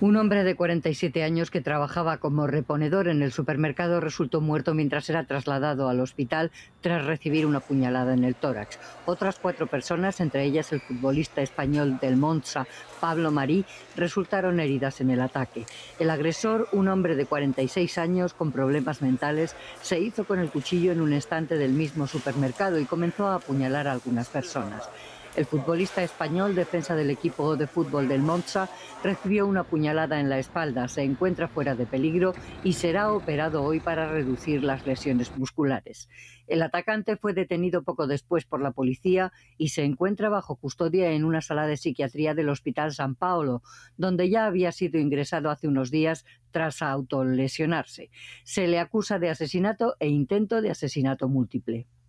Un hombre de 47 años que trabajaba como reponedor en el supermercado resultó muerto mientras era trasladado al hospital tras recibir una puñalada en el tórax. Otras 4 personas, entre ellas el futbolista español del Monza, Pablo Marí, resultaron heridas en el ataque. El agresor, un hombre de 46 años con problemas mentales, se hizo con el cuchillo en un estante del mismo supermercado y comenzó a apuñalar a algunas personas. El futbolista español, defensa del equipo de fútbol del Monza, recibió una puñalada en la espalda, se encuentra fuera de peligro y será operado hoy para reducir las lesiones musculares. El atacante fue detenido poco después por la policía y se encuentra bajo custodia en una sala de psiquiatría del Hospital San Paolo, donde ya había sido ingresado hace unos días tras autolesionarse. Se le acusa de asesinato e intento de asesinato múltiple.